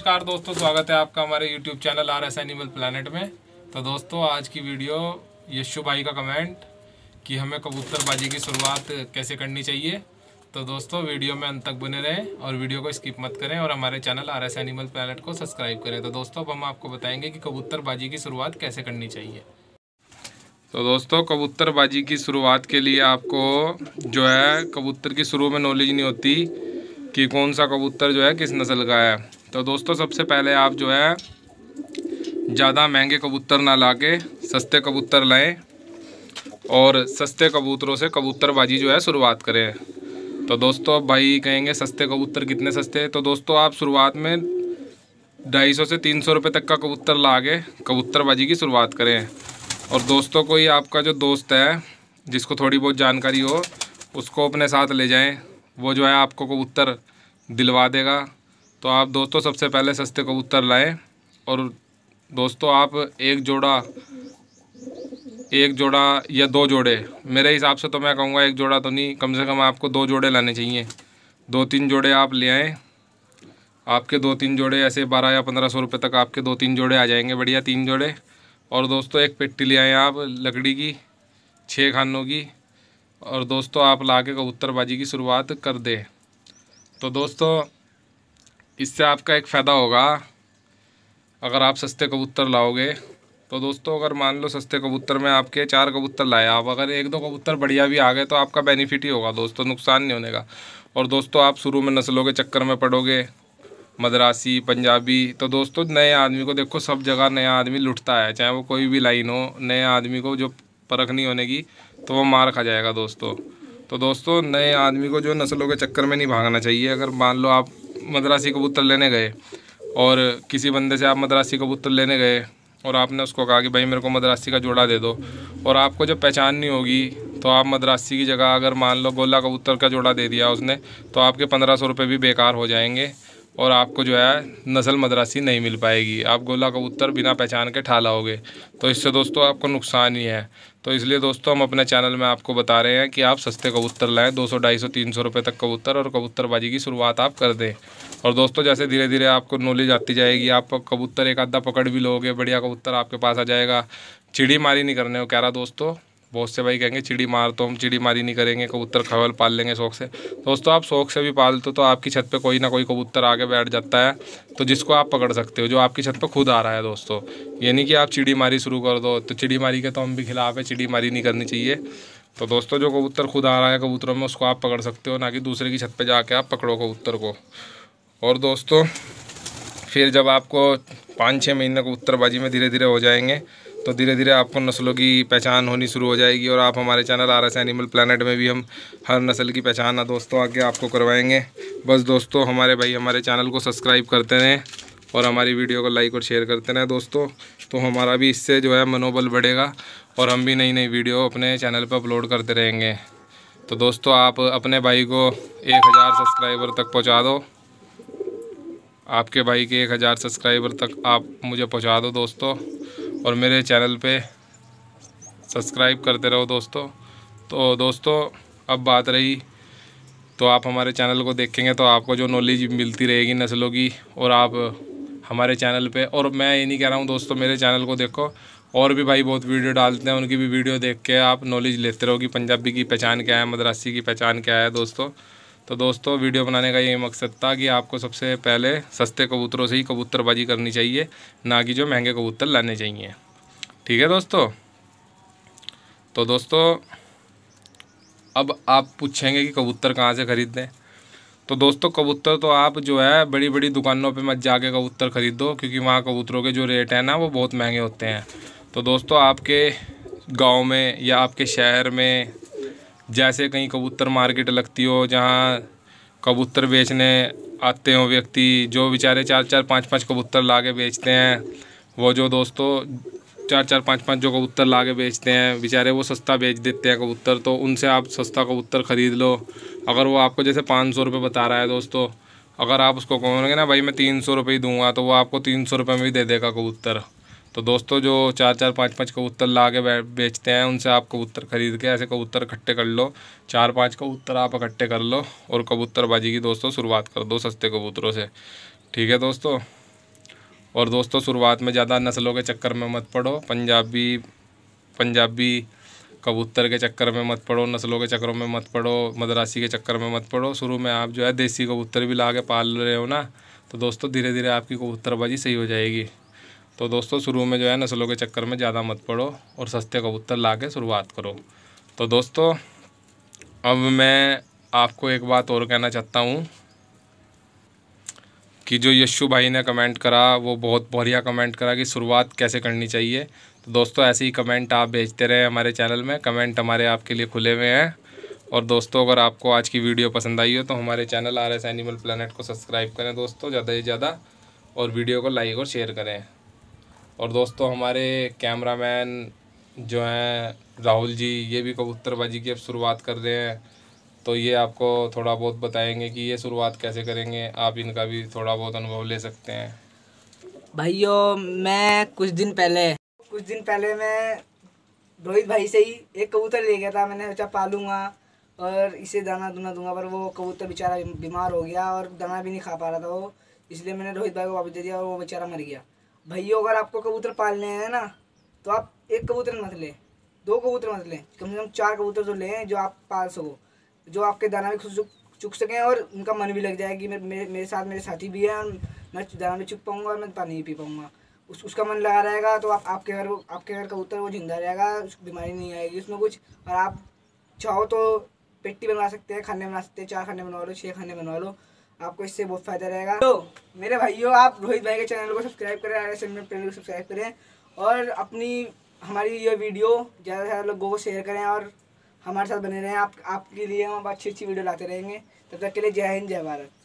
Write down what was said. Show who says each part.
Speaker 1: नमस्कार दोस्तों, स्वागत है आपका हमारे YouTube channel RS animal planet में। तो दोस्तों आज की वीडियो यशु भाई का कमेंट कि हमें कबूतरबाजी की शुरुआत कैसे करनी चाहिए। तो दोस्तों वीडियो में अंत तक बने रहें और वीडियो को स्किप मत करें और हमारे चैनल RS एनिमल प्लैनेट को सब्सक्राइब करें। तो दोस्तों अब हम आपको बताएंगे कि कबूतरबाजी की शुरुआत कैसे करनी चाहिए। तो दोस्तों कबूतरबाजी की शुरुआत के लिए आपको जो है कबूतर की शुरू में नॉलेज नहीं होती कि कौन सा कबूतर जो है किस नस्ल का है। तो दोस्तों सबसे पहले आप जो है ज़्यादा महंगे कबूतर ना लाके सस्ते कबूतर लाएं और सस्ते कबूतरों से कबूतरबाजी जो है शुरुआत करें। तो दोस्तों अब भाई कहेंगे सस्ते कबूतर कितने सस्ते, तो दोस्तों आप शुरुआत में 250 से 300 रुपये तक का कबूतर ला के कबूतरबाजी की शुरुआत करें। और दोस्तों कोई आपका जो दोस्त है जिसको थोड़ी बहुत जानकारी हो उसको अपने साथ ले जाएं, वो जो है आपको कबूतर दिलवा देगा। तो आप दोस्तों सबसे पहले सस्ते कबूतर लाएं और दोस्तों आप एक जोड़ा या 2 जोड़े, मेरे हिसाब से तो मैं कहूँगा 1 जोड़ा तो नहीं, कम से कम आपको 2 जोड़े लाने चाहिए। 2-3 जोड़े आप ले आएँ, आपके 2-3 जोड़े ऐसे 1200 या 1500 रुपये तक आपके 2-3 जोड़े आ जाएंगे, बढ़िया 3 जोड़े। और दोस्तों एक पेट्टी ले आएँ आप लकड़ी की 6 खानों की, और दोस्तों आप ला के कबूतरबाजी की शुरुआत कर दें। तो दोस्तों इससे आपका एक फ़ायदा होगा अगर आप सस्ते कबूतर लाओगे। तो दोस्तों अगर मान लो सस्ते कबूतर में आपके 4 कबूतर लाए आप, अगर 1-2 कबूतर बढ़िया भी आ गए तो आपका बेनिफिट ही होगा दोस्तों, नुकसान नहीं होने का। और दोस्तों आप शुरू में नस्लों के चक्कर में पड़ोगे, मद्रासी पंजाबी, तो दोस्तों नए आदमी को देखो, सब जगह नया आदमी लुटता है, चाहे वो कोई भी लाइन हो, नए आदमी को जो परख नहीं होने की तो वो मार खा जाएगा दोस्तों। तो दोस्तों नए आदमी को जो नस्लों के चक्कर में नहीं भागना चाहिए। अगर मान लो आप मद्रासी कबूतर लेने गए और किसी बंदे से आप मद्रासी कबूतर लेने गए और आपने उसको कहा कि भाई मेरे को मद्रासी का जोड़ा दे दो, और आपको जब पहचान नहीं होगी तो आप मद्रासी की जगह अगर मान लो गोला कबूतर का जोड़ा दे दिया उसने, तो आपके 1500 रुपये भी बेकार हो जाएंगे और आपको जो है नस्ल मद्रासी नहीं मिल पाएगी। आप गोला कबूतर बिना पहचान के ठा लाओगे, तो इससे दोस्तों आपको नुकसान ही है। तो इसलिए दोस्तों हम अपने चैनल में आपको बता रहे हैं कि आप सस्ते कबूतर लाएं, 200, 250, 300 रुपये तक कबूतर, और कबूतरबाजी की शुरुआत आप कर दें। और दोस्तों जैसे धीरे धीरे आपको नॉलेज आती जाएगी, आप कबूतर एक आधा पकड़ भी लोगे, बढ़िया कबूतर आपके पास आ जाएगा। चिड़ी मारी नहीं करने को कह रहा दोस्तों, बहुत से भाई कहेंगे चिड़ी मार, तो हम चिड़ी मारी नहीं करेंगे, कबूतर खवल पाल लेंगे शौक से। दोस्तों आप शौक से भी पालते तो आपकी छत पे कोई ना कोई कबूतर आके बैठ जाता है, तो जिसको आप पकड़ सकते हो, जो आपकी छत पे खुद आ रहा है दोस्तों। ये नहीं कि आप चिड़ी मारी शुरू कर दो, तो चिड़ी मारी के तो हम भी खिलाफ है, चिड़ी मारी नहीं करनी चाहिए। तो दोस्तों जो कबूतर खुद आ रहा है कबूतरों में, उसको आप पकड़ सकते हो, ना कि दूसरे की छत पर जाके आप पकड़ो कबूतर को। और दोस्तों फिर जब आपको 5-6 महीने कबूतरबाजी में धीरे धीरे हो जाएंगे, तो धीरे धीरे आपको नस्लों की पहचान होनी शुरू हो जाएगी। और आप हमारे चैनल RS एनिमल प्लैनेट में भी हम हर नस्ल की पहचान दोस्तों आगे आपको करवाएंगे। बस दोस्तों हमारे भाई हमारे चैनल को सब्सक्राइब करते रहें और हमारी वीडियो को लाइक और शेयर करते रहें दोस्तों, तो हमारा भी इससे जो है मनोबल बढ़ेगा और हम भी नई नई वीडियो अपने चैनल पर अपलोड करते रहेंगे। तो दोस्तों आप अपने भाई को 1000 सब्सक्राइबर तक पहुँचा दो, आपके भाई के 1000 सब्सक्राइबर तक आप मुझे पहुंचा दो दोस्तों, और मेरे चैनल पे सब्सक्राइब करते रहो दोस्तों। तो दोस्तों अब बात रही, तो आप हमारे चैनल को देखेंगे तो आपको जो नॉलेज मिलती रहेगी नस्लों की, और आप हमारे चैनल पे, और मैं ये नहीं कह रहा हूँ दोस्तों मेरे चैनल को देखो, और भी भाई बहुत वीडियो डालते हैं, उनकी भी वीडियो देख के आप नॉलेज लेते रहो कि पंजाबी की पहचान क्या है, मद्रासी की पहचान क्या है दोस्तों। तो दोस्तों वीडियो बनाने का ये मकसद था कि आपको सबसे पहले सस्ते कबूतरों से ही कबूतरबाजी करनी चाहिए, ना कि जो महंगे कबूतर लाने चाहिए। ठीक है दोस्तों। तो दोस्तों अब आप पूछेंगे कि कबूतर कहाँ से ख़रीदें। तो दोस्तों कबूतर तो आप जो है बड़ी बड़ी दुकानों पे मत जाके कबूतर ख़रीदो, क्योंकि वहाँ कबूतरों के जो रेट हैं ना वो बहुत महंगे होते हैं। तो दोस्तों आपके गाँव में या आपके शहर में जैसे कहीं कबूतर मार्केट लगती हो, जहाँ कबूतर बेचने आते हो व्यक्ति, जो बेचारे 4-4, 5-5 कबूतर ला के बेचते हैं, वो जो दोस्तों 4-4, 5-5 जो कबूतर ला के बेचते हैं बेचारे, वो सस्ता बेच देते हैं कबूतर, तो उनसे आप सस्ता कबूतर ख़रीद लो। अगर वो आपको जैसे 500 रुपये बता रहा है दोस्तों, अगर आप उसको कहोगे ना भाई मैं 300 रुपये ही दूँगा, तो वो आपको 300 रुपये में भी दे देगा कबूतर। तो दोस्तों जो 4-4, 5-5 कबूतर ला के बेचते हैं, उनसे आप कबूतर ख़रीद के ऐसे कबूतर इकट्ठे कर लो, 4-5 कबूतर आप इकट्ठे कर लो और कबूतरबाजी की दोस्तों शुरुआत कर दो सस्ते कबूतरों से। ठीक है दोस्तों। और दोस्तों शुरुआत में ज़्यादा नस्लों के चक्कर में मत पड़ो, पंजाबी कबूतर के चक्कर में मत पड़ो, नस्लों के चक्करों में मत पड़ो, मद्रासी के चक्कर में मत पड़ो। शुरू में आप जो है देसी कबूतर भी ला के पाल रहे हो ना, तो दोस्तों धीरे धीरे आपकी कबूतरबाजी सही हो जाएगी। तो दोस्तों शुरू में जो है नस्लों के चक्कर में ज़्यादा मत पड़ो और सस्ते कबूतर ला के शुरुआत करो। तो दोस्तों अब मैं आपको एक बात और कहना चाहता हूँ कि जो यशु भाई ने कमेंट करा वो बहुत बढ़िया कमेंट करा कि शुरुआत कैसे करनी चाहिए। तो दोस्तों ऐसे ही कमेंट आप भेजते रहे हमारे चैनल में, कमेंट हमारे आपके लिए खुले हुए हैं। और दोस्तों अगर आपको आज की वीडियो पसंद आई हो तो हमारे चैनल RS एनिमल प्लैनेट को सब्सक्राइब करें दोस्तों ज़्यादा से ज़्यादा, और वीडियो को लाइक और शेयर करें। और दोस्तों हमारे कैमरामैन जो हैं राहुल जी, ये भी कबूतरबाजी की अब शुरुआत कर रहे हैं, तो ये आपको थोड़ा बहुत बताएंगे कि ये शुरुआत कैसे करेंगे। आप इनका भी थोड़ा बहुत अनुभव ले सकते हैं।
Speaker 2: भाइयों मैं कुछ दिन पहले मैं रोहित भाई से ही एक कबूतर ले गया था। मैंने सोचा पालूंगा और इसे दाना दूना दूंगा, पर वो कबूतर बेचारा बीमार हो गया और दाना भी नहीं खा पा रहा था वो, इसलिए मैंने रोहित भाई को वापस दे दिया और वो बेचारा मर गया। भाइयों अगर आपको कबूतर पालने हैं ना तो आप एक कबूतर मत लें, 2 कबूतर मत लें, कम से कम 4 कबूतर तो लें जो आप पाल सको, जो आपके दाना भी खुद चुग सकें और उनका मन भी लग जाए कि मेरे साथ मेरे साथी भी हैं और मैं दाना भी चुग पाऊँगा और मैं पानी भी पी पाऊँगा। उसका मन लगा रहेगा तो आपके घर कबूतर वो जिंदा रहेगा, उसको बीमारी नहीं आएगी उसमें कुछ। और आप चाहो तो पेट्टी बनवा सकते हैं, खाने बना सकते हैं, 4 खाने बनवा लो, 6 खाने बनवा लो, आपको इससे बहुत फ़ायदा रहेगा। तो मेरे भाइयों आप रोहित भाई के चैनल को सब्सक्राइब करें, RS एनिमल प्लैनेट को सब्सक्राइब करें और हमारी ये वीडियो ज़्यादा से ज़्यादा लोगों को शेयर करें और हमारे साथ बने रहें। आपके लिए हम अच्छी वीडियो लाते रहेंगे। तब तक के लिए जय हिंद, जय भारत।